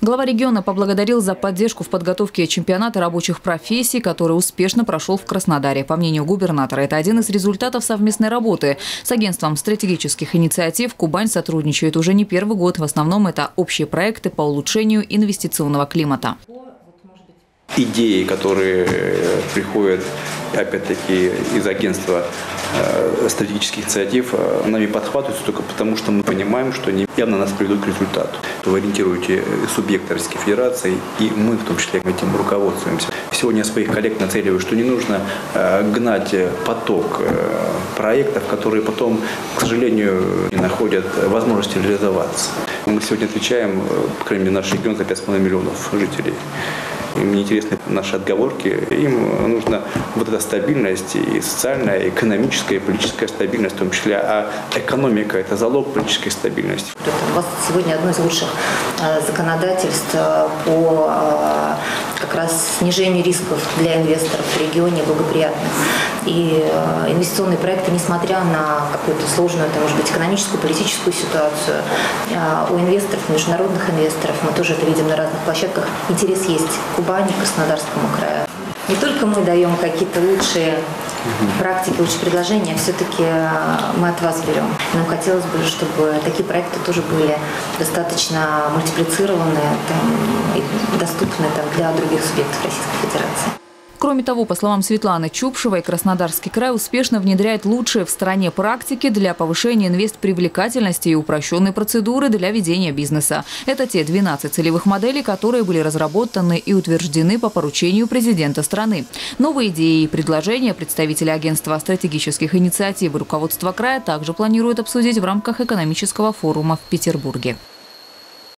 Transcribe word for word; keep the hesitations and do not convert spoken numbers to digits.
Глава региона поблагодарил за поддержку в подготовке чемпионата рабочих профессий, который успешно прошел в Краснодаре. По мнению губернатора, это один из результатов совместной работы. С агентством стратегических инициатив «Кубань» сотрудничает уже не первый год. В основном это общие проекты по улучшению инвестиционного климата. Идеи, которые приходят, опять-таки, из агентства стратегических инициатив, нами подхватываются только потому, что мы понимаем, что они явно нас приведут к результату. Вы ориентируете субъекты Российской Федерации, и мы в том числе этим руководствуемся. Сегодня я своих коллег нацеливаю, что не нужно гнать поток проектов, которые потом, к сожалению, не находят возможности реализоваться. Мы сегодня отвечаем, по крайней мере, наш регион за пять с половиной миллионов жителей. Им не интересны наши отговорки. Им нужна вот эта стабильность, и социальная, и экономическая, и политическая стабильность в том числе. А экономика – это залог политической стабильности. У вас сегодня одно из лучших законодательств по как раз снижению рисков для инвесторов в регионе благоприятных. И инвестиционные проекты, несмотря на какую-то сложную, это может быть, экономическую, политическую ситуацию, у инвесторов, международных инвесторов, мы тоже это видим на разных площадках, интерес есть к Кубани, к Краснодарскому краю. Не только мы даем какие-то лучшие практики, лучшие предложения, все-таки мы от вас берем. Нам хотелось бы, чтобы такие проекты тоже были достаточно мультиплицированы там, и доступны там, для других субъектов Российской Федерации. Кроме того, по словам Светланы Чупшевой, Краснодарский край успешно внедряет лучшие в стране практики для повышения инвестпривлекательности и упрощенной процедуры для ведения бизнеса. Это те двенадцать целевых моделей, которые были разработаны и утверждены по поручению президента страны. Новые идеи и предложения представители агентства стратегических инициатив и руководства края также планируют обсудить в рамках экономического форума в Петербурге.